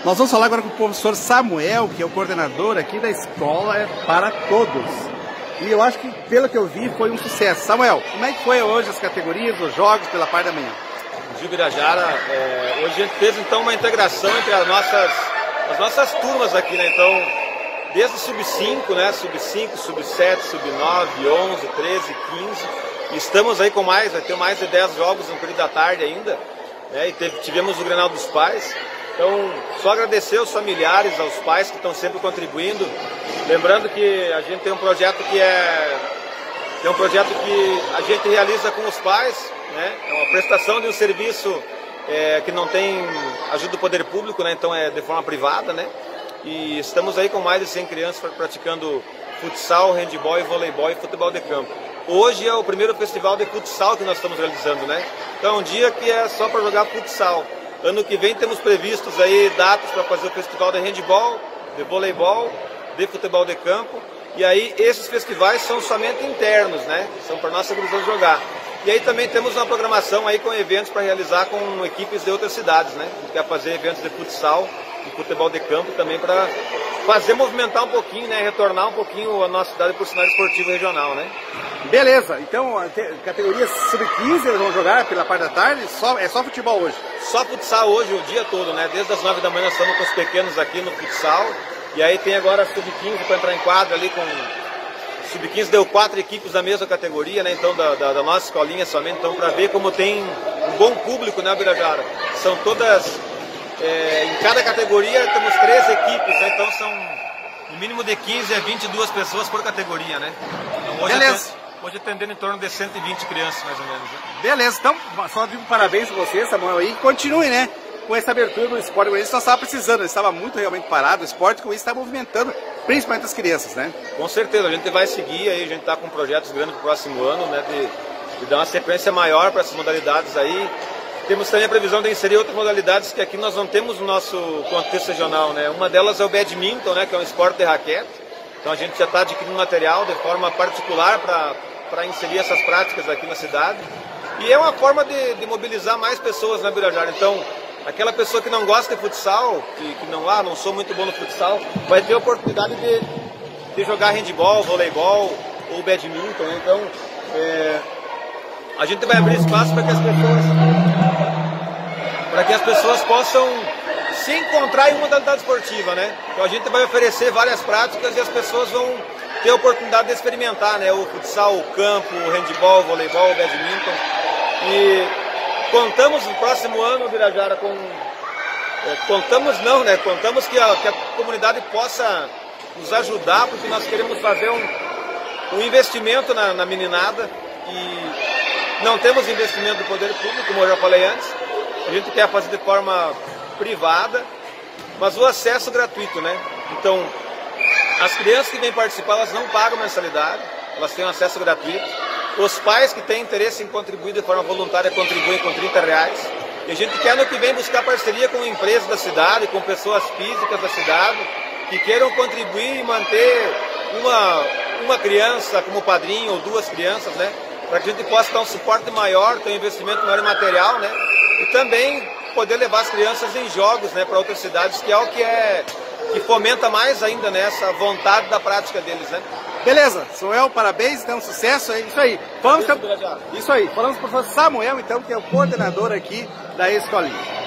Nós vamos falar agora com o professor Samuel, que é o coordenador aqui da Escola para Todos. E eu acho que, pelo que eu vi, foi um sucesso. Samuel, como é que foi hoje as categorias, os jogos pela parte da manhã? Gil Birajara, hoje a gente fez então uma integração entre as nossas turmas aqui, né? Então, desde o sub-5, né? Sub-5, sub-7, sub-9, 11, 13, 15. E estamos aí com vai ter mais de 10 jogos no período da tarde ainda, né? E tivemos o Grenal dos Pais. Então, só agradecer aos familiares, aos pais que estão sempre contribuindo. Lembrando que a gente tem um projeto que a gente realiza com os pais, né? É uma prestação de um serviço que não tem ajuda do poder público, né? Então é de forma privada, né? E estamos aí com mais de 100 crianças praticando futsal, handebol, voleibol e futebol de campo. Hoje é o primeiro festival de futsal que nós estamos realizando, né? Então é um dia que é só para jogar futsal. Ano que vem temos previstos aí datas para fazer o festival de handebol, de voleibol, de futebol de campo. E aí esses festivais são somente internos, né? São para nossa gurizada jogar. E aí também temos uma programação aí com eventos para realizar com equipes de outras cidades, né? A gente quer fazer eventos de futsal e futebol de campo também para fazer movimentar um pouquinho, né? Retornar um pouquinho a nossa cidade para o cenário esportivo regional, né? Beleza, então categorias sub-15 eles vão jogar pela parte da tarde, é só futebol hoje? Só futsal hoje o dia todo, né? Desde as 9 da manhã nós estamos com os pequenos aqui no futsal. E aí tem agora sub-15 para entrar em quadra ali com... Sub-15 deu 4 equipes da mesma categoria, né? Então da nossa escolinha somente, então para ver como tem um bom público, né, Birajara? São todas, em cada categoria temos 13 equipes, né? Então são no mínimo de 15 a 22 pessoas por categoria, né? Então, hoje atendendo em torno de 120 crianças, mais ou menos. Né? Beleza, então só digo parabéns para você, Samuel, aí continue, né? Com essa abertura do esporte, nós estávamos precisando, estava muito realmente parado, o esporte com isso está movimentando, principalmente as crianças, né? Com certeza, a gente vai seguir aí, a gente está com projetos grandes para o próximo ano, né? De dar uma sequência maior para essas modalidades aí. Temos também a previsão de inserir outras modalidades que aqui nós não temos no nosso contexto regional, né? Uma delas é o badminton, né? Que é um esporte de raquete. Então a gente já está adquirindo material de forma particular para inserir essas práticas aqui na cidade. E é uma forma de mobilizar mais pessoas na Birajara. Então, aquela pessoa que não gosta de futsal, que não sou muito bom no futsal, vai ter a oportunidade de jogar handebol, voleibol ou badminton. Né? Então, a gente vai abrir espaço para que as pessoas possam se encontrar em uma modalidade esportiva, né? Então a gente vai oferecer várias práticas e as pessoas vão ter a oportunidade de experimentar, né? O futsal, o campo, o handebol, o voleibol, o badminton. E contamos no próximo ano, Birajara, Contamos que a comunidade possa nos ajudar, porque nós queremos fazer um investimento na meninada e não temos investimento do poder público, como eu já falei antes. A gente quer fazer de forma privada, mas o acesso gratuito, né? Então, as crianças que vêm participar, elas não pagam mensalidade, elas têm um acesso gratuito. Os pais que têm interesse em contribuir de forma voluntária contribuem com R$30. E a gente quer no que vem buscar parceria com empresas da cidade, com pessoas físicas da cidade, que queiram contribuir e manter uma criança como padrinho ou 2 crianças, né? Para que a gente possa dar um suporte maior, ter um investimento maior em material, né? E também poder levar as crianças em jogos, né, para outras cidades, que é o que fomenta mais ainda nessa vontade da prática deles, né? Beleza, Samuel, parabéns, então sucesso, é isso aí. Falamos com o professor Samuel, então, que é o coordenador aqui da escolinha.